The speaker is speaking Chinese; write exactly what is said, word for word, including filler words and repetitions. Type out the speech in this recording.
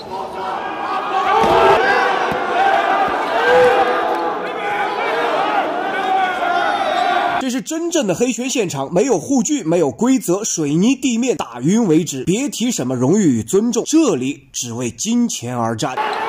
这是真正的黑拳现场，没有护具，没有规则，水泥地面，打晕为止。别提什么荣誉与尊重，这里只为金钱而战。